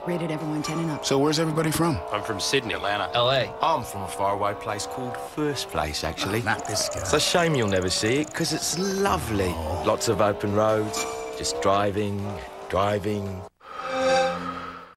Rated everyone 10 and up. So where's everybody from? I'm from Sydney. Atlanta. LA. I'm from a faraway place called First Place, actually. Not this guy. It's a shame you'll never see it, because it's lovely. Lots of open roads, just driving, driving,